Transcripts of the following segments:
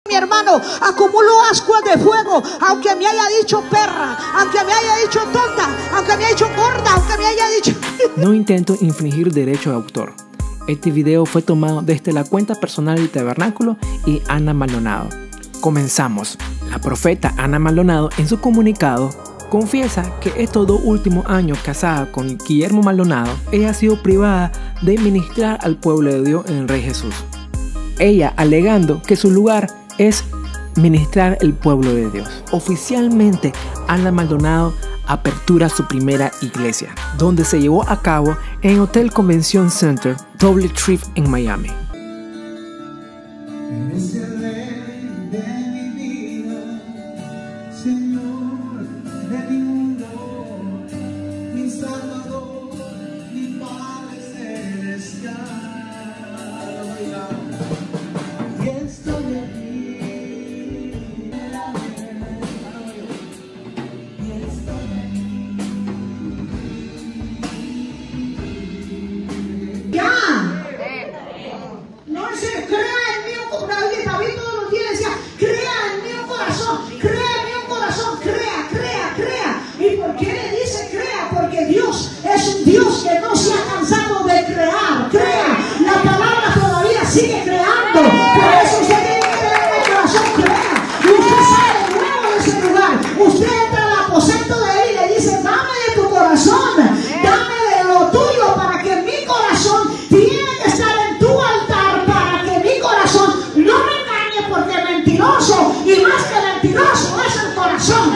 Mi hermano, acumulo ascuas de fuego. Aunque me haya dicho perra, aunque me haya dicho tonta, aunque me haya dicho gorda, aunque me haya dicho... No intento infringir derecho de autor. Este video fue tomado desde la cuenta personal del Tabernáculo y Ana Maldonado. Comenzamos. La profeta Ana Maldonado en su comunicado confiesa que estos 2 últimos años casada con Guillermo Maldonado, ella ha sido privada de ministrar al pueblo de Dios en el Rey Jesús. Ella alegando que su lugar es ministrar el pueblo de Dios. Oficialmente, Ana Maldonado apertura su primera iglesia, donde se llevó a cabo en el Hotel Convention Center Double Tree en Miami. Dios que no se ha cansado de crear, crea, la palabra todavía sigue creando, por eso usted tiene que tener el corazón, crea, y usted sale nuevo de ese lugar, usted entra al aposento de él y le dice, dame de tu corazón, dame de lo tuyo, para que mi corazón tiene que estar en tu altar, para que mi corazón no me engañe, porque mentiroso, y más que mentiroso es el corazón.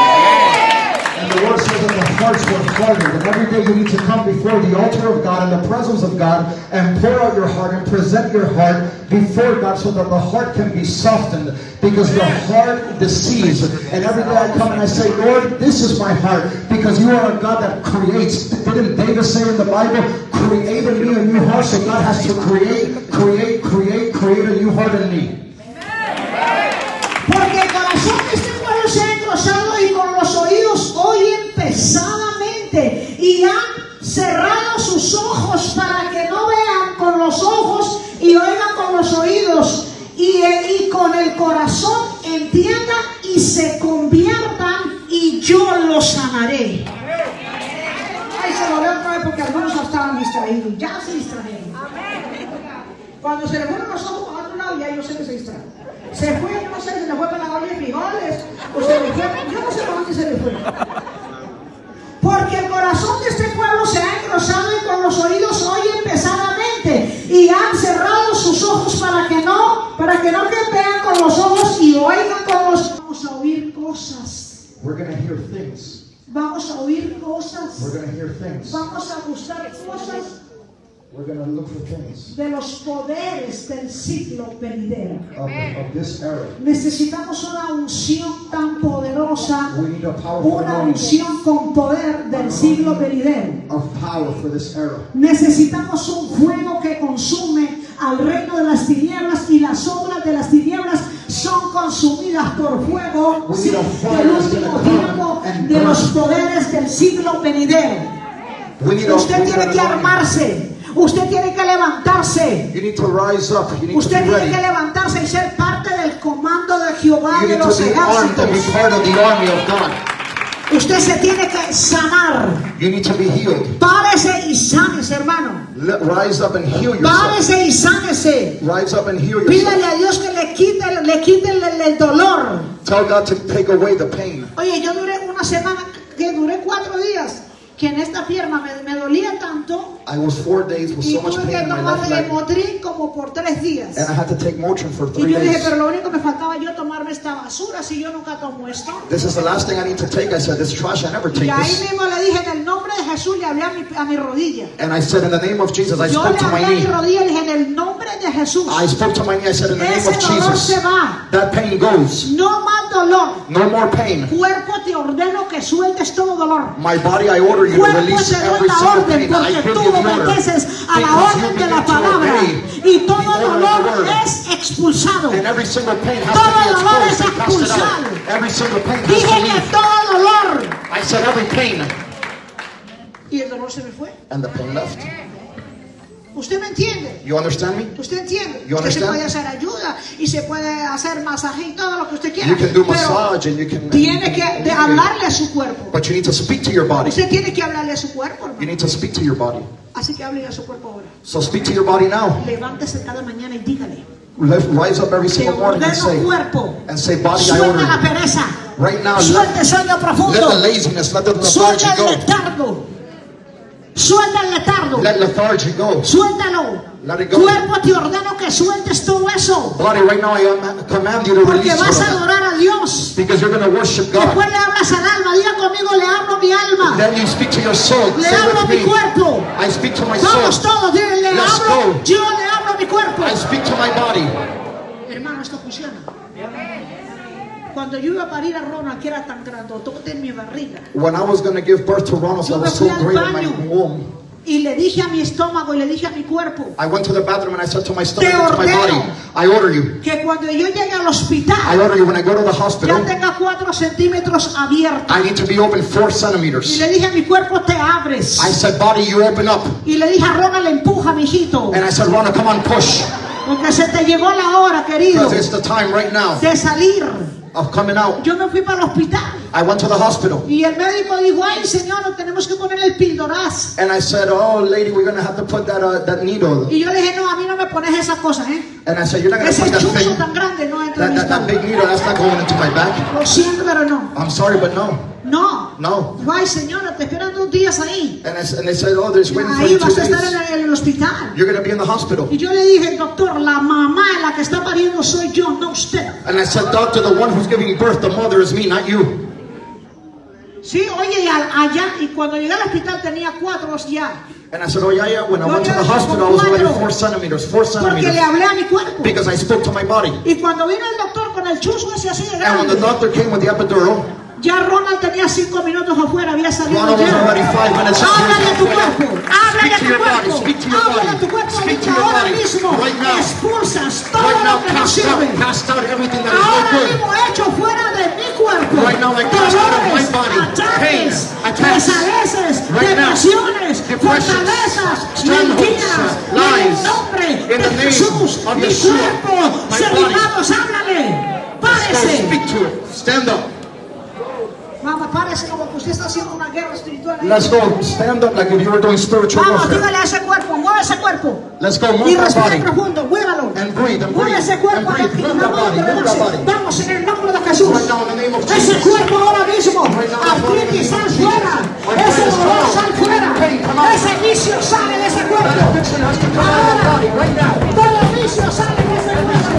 Hearts were flooded, and every day you need to come before the altar of God in the presence of God and pour out your heart and present your heart before God so that the heart can be softened, because the heart deceives. And every day I come and I say, Lord, this is my heart, because you are a God that creates. Didn't David say in the Bible, create in me a new heart? So God has to create a new heart in me. Porque el corazón de este pueblo se ha engrosado y con los oídos oyen pesadamente y han cerrado sus ojos para que no vean con los ojos y oigan con los oídos y con el corazón entiendan y se conviertan y yo los sanaré. Ay, se lo veo otra vez porque algunos estaban distraídos, ya se distrajeron. Cuando se le fueron los ojos para otro lado, ya yo sé que se distraen. Se fue, yo no sé, se le fue para la olla de frijoles, o se le fue, yo no sé para dónde se le fue. Porque el corazón de este pueblo se ha engrosado y con los oídos oyen pesadamente y han cerrado sus ojos para que no vean con los ojos y oigan con los... Vamos a oír cosas. We're going to hear things. Vamos a oír cosas. We're going to hear things. Vamos a buscar cosas. We're going to look for things de los poderes del siglo venidero. Of this era. Necesitamos una unción tan poderosa, We need a powerful una unción con poder del siglo venidero. Of power for this era. Necesitamos un fuego que consume al reino de las tinieblas y las obras de las tinieblas son consumidas por fuego del último tiempo de los poderes del siglo venidero. Usted tiene que armarse. Usted tiene que levantarse. Usted tiene que levantarse y ser parte del comando de Jehová de los ejércitos. Usted se tiene que sanar. Párese y sánese, hermano. Párese y sánese. Pídale a Dios que le quite el dolor. Oye, yo duré una semana, que duré 4 días. Que en esta pierna me dolía tanto. I was 4 days with so much pain in my left leg. Motrin como por 3 días. And I had to take Motrin for 3 y yo dije, days. pero lo único que me faltaba yo tomarme esta basura si yo nunca tomo esto. This is the last thing I need to take. I said, this trash, I never take y ahí this. mismo le dije, en el nombre de Jesús le hablé a mi rodilla. And I said, in the name of Jesus, I yo spoke to my knee. Yo le hablé a mi rodilla y le dije, en el nombre de Jesús. I spoke to my knee. I said, in the name of Jesus, se va. that pain goes. No más dolor. No more pain. Cuerpo, te ordeno que sueltes todo dolor. My body, I order you to release every single pain. I give you the order. A la orden de la palabra y todo dolor es expulsado. Todo dolor es expulsado. Dije que todo dolor. I said every pain. Y el dolor se me fue. And the pain left. ¿Usted me entiende? You understand me? ¿Usted entiende? You Usted se understand? puede hacer ayuda y se puede hacer masaje y todo lo que usted quiera. You can do Pero massage and you can. tiene que hablarle a su cuerpo. But you need to speak to your body. Usted tiene que hablarle a su cuerpo, You hermano. need to speak to your body. Así que hable a su cuerpo ahora. So speak to your body now. Levántese cada mañana y dígale. Rise up every Te single morning ordeno cuerpo. and say, body, I Suelta la order you. pereza. Right now, Suelta el sueño let the profundo. laziness, let the Suelta lethargy el go. letargo. Suelta el letargo. Let lethargy go. Suéltalo. Let it go. Cuerpo, te ordeno que sueltes todo eso. Body, right now I command you to Porque release vas a all of adorar a Dios. that. Because you're going to worship Después God. le hablas al alma. Diga conmigo, le hablo a mi alma. Then you speak to your soul. Le Say hablo a with mi me. cuerpo. I speak to my Vamos soul. todos, dile, le Let's hablo. go. Yo le hablo a mi cuerpo. I speak to my body. Hermano, esto funciona. Cuando yo iba a parir a Ronald, que era tan grandotote en mi barriga, When I was going to give birth to Ronald, I yo me was fui so al great in my baño womb. y le dije a mi estómago y le dije a mi cuerpo I went to the bathroom and I said to my stomach Te and to my ordeno. body, I order you. que cuando yo llegue al I hospital order you when I go to the ya hospital, tenga 4 centímetros abiertos. I need to be open 4 Y centimeters. le dije a mi cuerpo, te abres. I said, body, you open up. Y le dije a Ronald, empuja, mijito. And I said, Ronald, come on, push. Porque se te llegó la hora, querido, Because it's the time right now de salir. of coming out. Yo me fui para el hospital. I went to the hospital. Y el médico dijo, ay, señor, tenemos que ponerle el pildoraz. And I said, oh, lady, we're going to have to put that needle. Y yo le dije, no, a mí no me pones esas cosas, ¿eh? And I said, you're not going to Ese put that chuzo thing, tan grande no entra en mi that big estómago. needle, that's not going into my back. Lo siento, pero no. I'm sorry, but no. No. No. Ay, señora, te esperan 2 días ahí. And they said, oh, there's waiting for Ahí you 2 vas a estar days. en el hospital. You're going to be in the hospital. Y yo le dije, doctor, la mamá la que está pariendo soy yo, no usted. And I said, doctor, the one who's giving birth, the mother is me, not you. Sí, oye, y allá, y cuando llegué al hospital tenía 4 ya. And I said, oh, yeah, when I went to the hospital, I was already 4 centimeters, 4 Porque le centimeters. hablé a mi cuerpo. Because I spoke to my body. Y cuando vino el doctor con el chuzo ese así de And when the grande, doctor came with the epidural, ya Ronald tenía 5 minutos afuera, había salido Ronald was ya. already 5 minutes Háblale a tu cuerpo, háblale a Speak to tu your body, cuerpo, speak to your háblale a body. tu cuerpo. Speak to Y your ahora body. mismo Right now. expulsas todo Right now, lo que no sirve. cast out everything that is Ahora not good. mismo echo fuera de mi cuerpo. Right now, I cast out of my body pain, Ataques, attacks. pesadeces, Right now, depresiones, depressions, fortalezas, strongholds, mentiras. En lies. el nombre In de the name Jesús, of mi Yeshua, cuerpo, my servimanos, háblale. So Párese. speak to it. Stand up. Vamos, párese como que usted está haciendo una guerra espiritual. Let's go. Stand up like if you were doing spiritual Vamos, warfare. dígale a ese cuerpo, mueve ese cuerpo. Let's go. Y Move that respire body. profundo, muévalo. And breathe, and Mueve breathe, ese cuerpo. and breathe. Move that body, move that body. Vamos en el nombre de Jesús. Right now, in the name of Ese Jesus. cuerpo ahora mismo. Right now, Artritis, sal fuera. Ese Arthritis, dolor, come sal out. fuera. Pain, come out. Ese vicio sale de ese That cuerpo. addiction has to come out of your body right now. Todo vicio sale de ese cuerpo.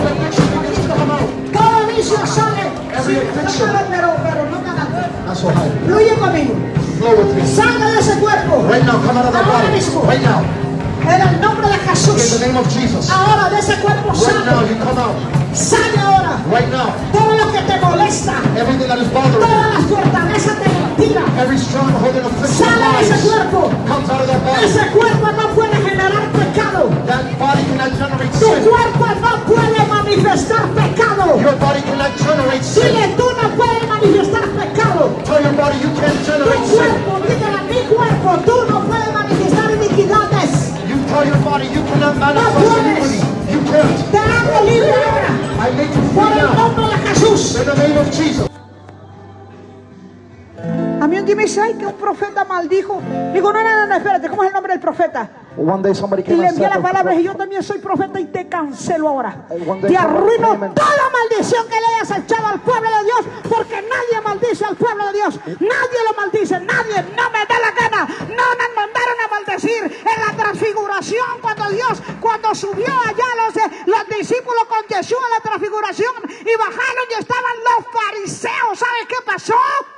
Todo vicio sale. Every addiction. Pero no me hagas. That's so high. Fluye conmigo. Flow with me. Salga de ese cuerpo. Right now, come out of that Ahora body. mismo. Right now. En el nombre de In Jesús. the name of Jesus. Ahora de ese cuerpo Right now, sale. you come out. Sale ahora. Right now. Todo lo que te molesta. Everything that is bothering Toda you. la fortaleza te retira. Every stronghold and affliction of Sale de ese lies cuerpo. comes out of that body. Ese cuerpo no puede generar pecado. That body cannot generate Tu sin. cuerpo no puede manifestar pecado. Your body cannot generate sin. Dile, tú no puedes manifestar pecado. Tell your body you can't Tu generate sin. cuerpo, dígale a mi cuerpo, tú no puedes manifestar iniquidades. You tell your body you cannot manifest puedes. iniquity. You can't. Te hago libre ahora. I make you Por free el now. nombre de Jesús. In the name of Jesus. A mí un día me dice, ay, que un profeta maldijo. Digo, no, espérate, ¿cómo es el nombre del profeta? One day somebody Y came le and envié said, la palabra y yo también soy profeta y te cancelo ahora. One day Te somebody arruino came and- toda maldición que le hayas echado al pueblo de Dios, porque nadie maldice al pueblo de Dios. Nadie lo maldice, nadie, no me da la gana. No nos mandaron a maldecir en la transfiguración cuando subió allá los discípulos con Jesús a la transfiguración y bajaron y estaban los fariseos. ¿Sabes qué pasó?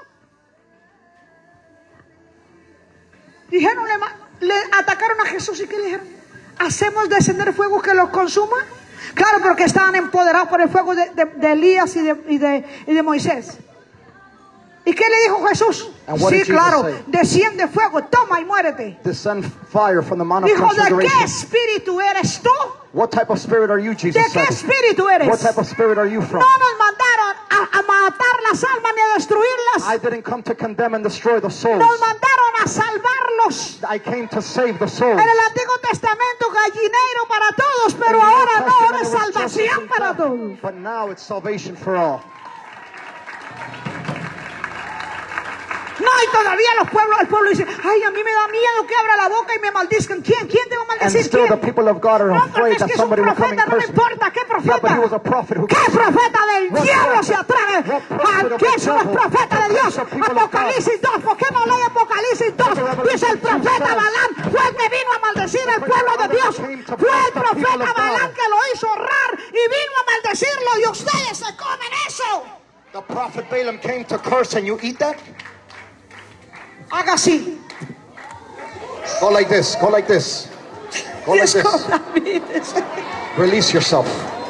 Dijeron, le atacaron a Jesús y ¿qué le dijeron? ¿Hacemos descender fuego que los consuma? Claro, porque estaban empoderados por el fuego de Elías y de Moisés. ¿Y qué le dijo Jesús? And what Sí, did Jesus claro, say? desciende fuego, toma y muérete. Descend fire from the Mount of Dijo, ¿de qué Transfiguration. espíritu eres tú? What type of spirit are you, ¿De Jesus qué said? espíritu eres? What type of spirit are you from? No nos mandaron a matar las almas ni a destruirlas. I didn't come to condemn and destroy the souls. Nos mandaron a salvarlos. I came to save the souls. En el Antiguo Testamento gallinero para todos, pero ahora no, ahora es salvación para todos. But now it's salvation for all. No, y todavía el pueblo dice, ay, a mí me da miedo que abra la boca y me maldizcan. ¿Quién te va a And maldecir? still the ¿Quién? people of God are No, porque afraid es that que es un somebody will come and profeta, no me curse me. importa qué Yeah, but he profeta. was a prophet who ¿Qué profeta del What diablo prophet? se atreve? What prophet of ¿Qué the son los devil? profetas de Dios? The people of God. Apocalipsis 2, ¿por qué no lee Apocalipsis 2? Dice el profeta Balaam fue el que vino a maldecir al pueblo de Dios. Fue el profeta Balaam que lo hizo honrar y vino a maldecirlo y ustedes se comen eso. The prophet Balaam came to curse and you eat that? Haga así. Go like this, go like this. Go like Dios, this. con David. Release yourself.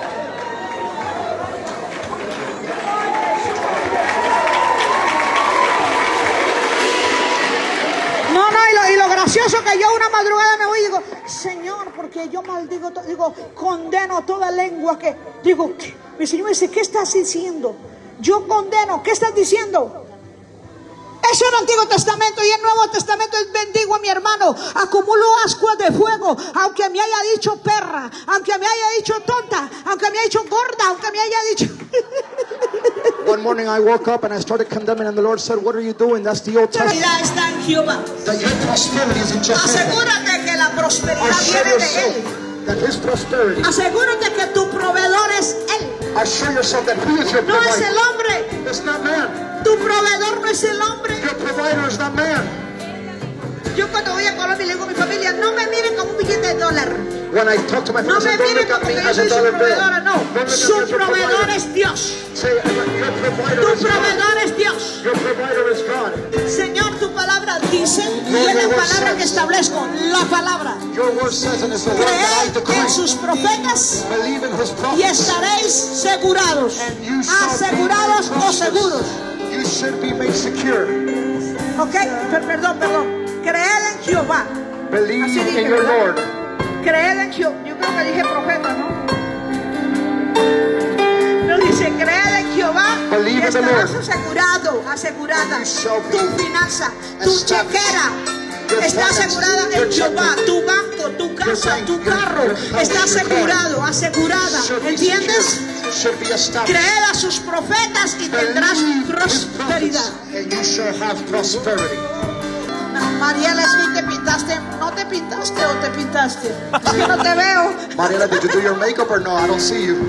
No, y lo gracioso que yo una madrugada me voy y digo, Señor, porque yo maldigo, condeno toda lengua que, mi Señor me dice, ¿qué estás diciendo? Yo condeno, ¿qué estás diciendo? Eso es el Antiguo Testamento y el Nuevo Testamento es bendigo a mi hermano, acumulo ascuas de fuego, aunque me haya dicho perra, aunque me haya dicho tonta, aunque me haya dicho gorda, aunque me haya dicho... One morning I woke up and I started condemning and the Lord said, what are you doing? That's the Old Testament. La está en Jehová. That your prosperity is in Jehovah. Asegúrate que la prosperidad Assure viene de Él. yourself that His prosperity. Asegúrate que tu proveedor es Él. Assure yourself that He is your No es el provider. hombre. It's not man. Tu proveedor no es el hombre. Your provider is not man. Yo cuando voy a Colombia le digo a mi familia, no me miren como un billete de dólar. When I talk to my No friends, me I don't miren look at como me que yo as a soy su dollar bill. proveedora, no. Don't look at me Su as your proveedor provider. es Dios. Say, your provider Tu is God. proveedor es Dios. Your provider is God. Señor, tu palabra dice, y es la palabra que establezco, la palabra. Your word says, and it's the word that I Creed decree. en sus profetas Believe in His y prophets. estaréis segurados. Asegurados o seguros. You should be made secure. Ok, perdón. Creed en Jehová. Believe Así dije, in your ¿verdad? Lord. Creed en Jehová. Yo creo que dije profeta, ¿no? No dice, creed en Jehová Believe y in the estarás Lord. asegurada. You shall be Tu finanza, tu established. chequera Your está finances, asegurada your en Jehová. checkbook, Tu banco, tu casa, bank, tu your carro house, está your asegurado, car. asegurada. Should be ¿Entiendes? secure, should be established. Creed a sus profetas y tendrás Believe His prosperidad. prophets, and you shall have prosperity. Mariela, ¿sí te pintaste? ¿No te pintaste o te pintaste? Es que no te veo. Mariela, did you do your makeup or no? I don't see you.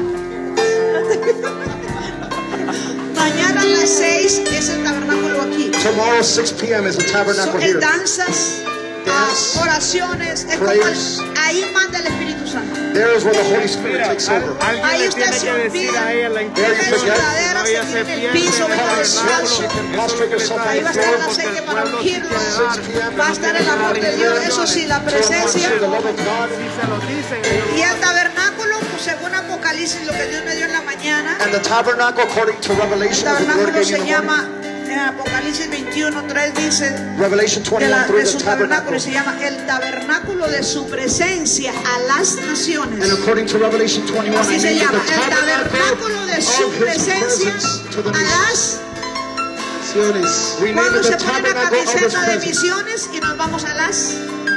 Mañana a las 6 es el tabernáculo aquí. Tomorrow 6 p.m. is the tabernacle Son here. danzas, Dance, oraciones. Es como prayers. ahí manda el Espíritu Santo. There is where the Holy Spirit takes over. Alguien Ahí le usted tiene se que decir olvida. a ella la Deja en intención. su ladera, No, ella se se tira en el pierde piso, en el venga al tabernáculo. suelo. Prostrate yourself on Ahí va a the estar el floor. aceite para Porque el ungirlo. pueblo 6 p.m. Va a estar el amor de Dios. Eso sí, la presencia. The love of God. Si se lo dicen, ellos Y el tabernáculo, pues, según Apocalipsis, lo que Dios me dio en la mañana. And the tabernacle, according to El Revelation, as the Lord tabernáculo gave me se in the morning. llama, en Apocalipsis 21:3 dice, Revelation de 21:3, su the tabernáculo tabernacle. se llama el tabernáculo de su presencia a las naciones. And according to Revelation 21, Así I se named llama, the el tabernacle tabernáculo de su of His presencia presence to the a nations. las. We named Cuando it se the pone la tabernacle of His camiseta de presence. misiones y nos vamos a las.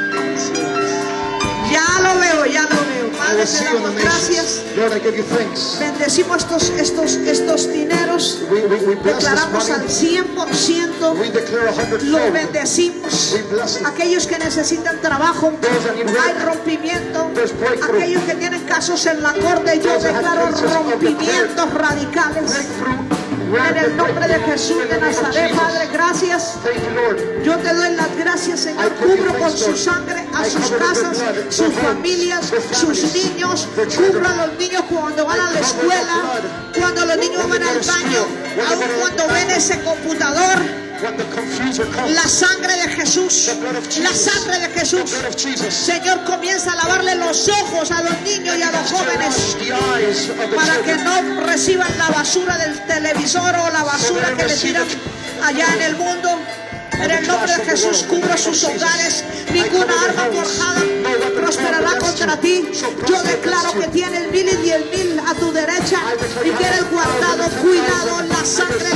Ya lo veo. I Padre, will te see you in the damos gracias. nations. Lord, I give you thanks. Bendecimos estos dineros. We bless this Declaramos al money. 100%. We declare Los 100-fold. bendecimos. We bless them. Aquellos que necesitan trabajo, Those that need work. hay rompimiento. There's breakthrough. Aquellos que tienen casos en la corte, yo Those that have declaro cases of the court. rompimientos radicales. Breakthrough. En el nombre de Jesús de Nazaret, Padre, gracias. Thank you, Lord. Yo te doy las gracias, Señor. Cubro con su sangre a sus casas, sus familias, sus niños. Cubro a los niños cuando van a la escuela, cuando los niños van al baño, aun cuando ven ese computador. When the confuser comes, La sangre de Jesús, la sangre de Jesús. the blood of Jesus, Señor, comienza a lavarle los ojos a los niños y a los jóvenes the eyes of the para que children. no reciban la basura del televisor o la basura que le tiran allá en el mundo. En el nombre de Jesús, cubro sus hogares. Ninguna arma forjada prosperará contra ti. Yo declaro que tienes 1000 y 10,000 a tu derecha y que eres guardado, cuidado. La sangre